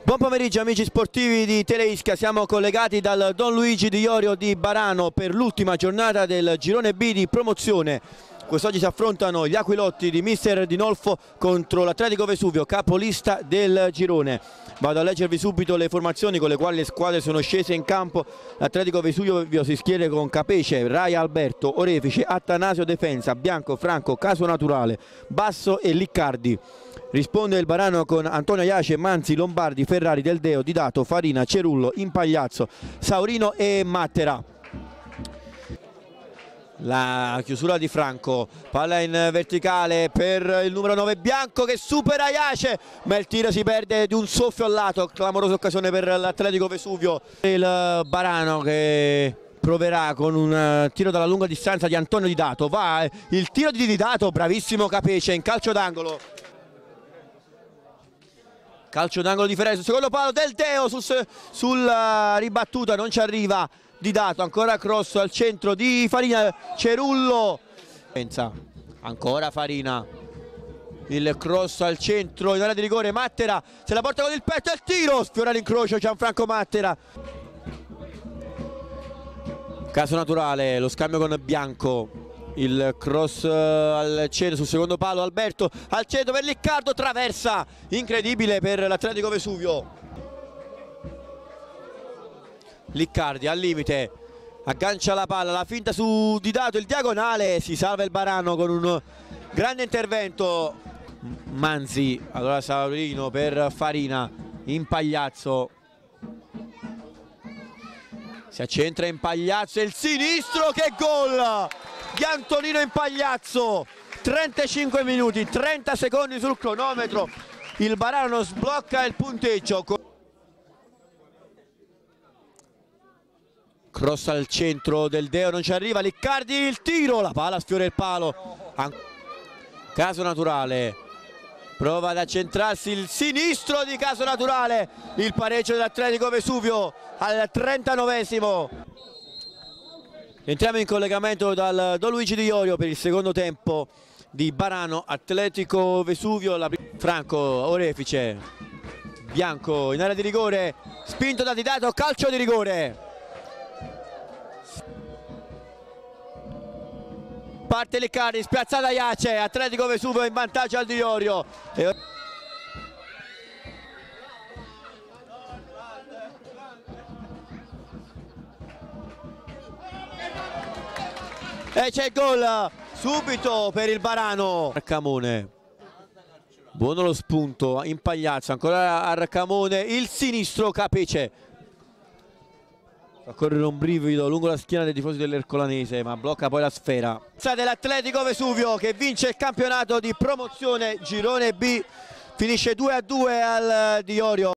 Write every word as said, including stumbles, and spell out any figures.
Buon pomeriggio amici sportivi di Teleischia, siamo collegati dal Don Luigi di Iorio di Barano per l'ultima giornata del girone B di promozione. Quest'oggi si affrontano gli Aquilotti di mister Dinolfo contro l'Atletico Vesuvio, capolista del girone. Vado a leggervi subito le formazioni con le quali le squadre sono scese in campo. L'Atletico Vesuvio si schiera con Capece, Raia Alberto, Orefice, Attanasio Defensa, Bianco, Franco, Caso Naturale, Basso e Liccardi. Risponde il Barano con Antonio Iace, Manzi, Lombardi, Ferrari, Del Deo, Didato, Farina, Cerullo, Impagliazzo, Saurino e Mattera. La chiusura di Franco, palla in verticale per il numero nove Bianco che supera Iace, ma il tiro si perde di un soffio al lato, clamorosa occasione per l'Atletico Vesuvio. Il Barano che proverà con un tiro dalla lunga distanza di Antonio Didato, va il tiro di Didato, bravissimo Capece in calcio d'angolo. Calcio d'angolo di Ferrari sul secondo palo, Del Deo sul, sulla ribattuta, non ci arriva Didato, ancora cross al centro di Farina, Cerullo, ancora Farina, il cross al centro in area di rigore, Mattera se la porta con il petto e il tiro, sfiora l'incrocio Gianfranco Mattera. Caso Naturale, lo scambio con Bianco, il cross al centro sul secondo palo, Alberto al centro per Liccardo, traversa, incredibile per l'Atletico Vesuvio. Liccardi al limite, aggancia la palla, la finta su Didato, il diagonale, si salva il Barano con un grande intervento. Manzi, allora Saurino per Farina, Impagliazzo, si accentra Impagliazzo e il sinistro, che gol di Antonino Impagliazzo. Trentacinque minuti, trenta secondi sul cronometro, il Barano sblocca il punteggio. Cross al centro, Del Deo non ci arriva, Liccardi il tiro, la palla sfiora il palo. Caso Naturale prova ad accentrarsi, il sinistro di Caso Naturale, il pareggio dell'Atletico Vesuvio al trentanovesimo. Entriamo in collegamento dal Don Luigi di Iorio per il secondo tempo di Barano Atletico Vesuvio. La... Franco, Orefice, Bianco in area di rigore, spinto da Didato, calcio di rigore. Parte Liccardi, spiazzata Iace, Atletico Vesuvio in vantaggio al Di Iorio. E, e c'è il gol subito per il Barano. Arcamone, buono lo spunto, Impagliazzo, ancora Arcamone, il sinistro Capece. Fa correre un brivido lungo la schiena dei tifosi dell'Ercolanese, ma blocca poi la sfera. Dell'Atletico Vesuvio che vince il campionato di promozione girone B, finisce due a due al Di Iorio.